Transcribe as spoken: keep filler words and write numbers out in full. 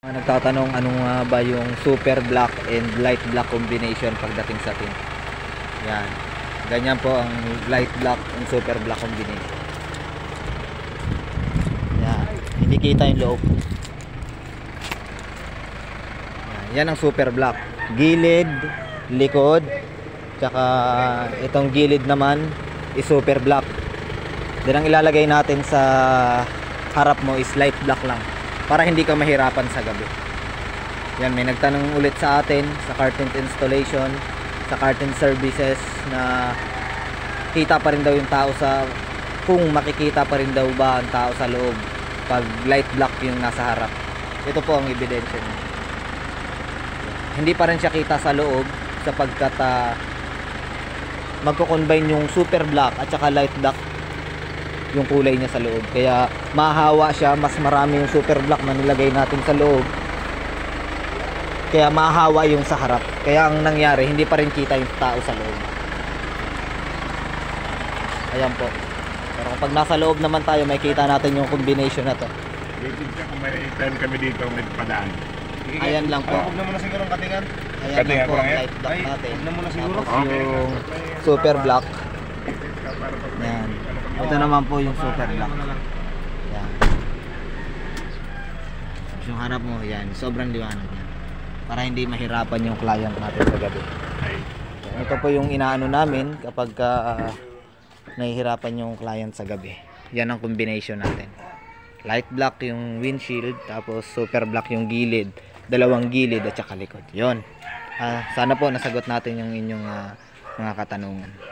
Mga nagtatanong anong uh, ba yung super black and light black combination pagdating sa tint. Yan. Ganyan po ang light black and super black combination. Yan. Hindi kita yung loob. Yan, yan ang super black. Gilid, likod, tsaka itong gilid naman is super black. Then ang ilalagay natin sa harap mo is light black lang, para hindi ka mahirapan sa gabi. Yan, may nagtanong ulit sa atin sa curtain installation, sa curtain services, na kita pa rin daw yung tao sa, kung makikita pa rin daw ba ang tao sa loob pag light black yung nasa harap. Ito po ang ebidensya niya. Hindi pa rin siya kita sa loob sapagkat uh, magko-combine yung super black at saka light black yung kulay niya sa loob, kaya mahahawa siya. Mas marami yung super black na nilagay natin sa loob, kaya mahahawa yung sa harap. Kaya ang nangyari, hindi pa rin kita yung tao sa loob. Ayan po. Pero kapag nasa loob naman tayo, may kita natin yung combination na to. Waiting siya kung may time kami dito, may padaan. Ayan lang po. Huwag na muna siguro ang katingan. Ayan lang Katingan po ko ang ngayon. light black Ay, natin. huwag na muna siguro. Tapos yung super black. Yan. Ito naman po yung super black. Yan. Yung harap mo, yan. Sobrang liwanag yan. Para hindi mahirapan yung client natin sa gabi. Ito po yung inaano namin kapag uh, nahihirapan yung client sa gabi. Yan ang combination natin. Light black yung windshield, tapos super black yung gilid, dalawang gilid at saka likod. Yun. Uh, sana po nasagot natin yung inyong uh, mga katanungan.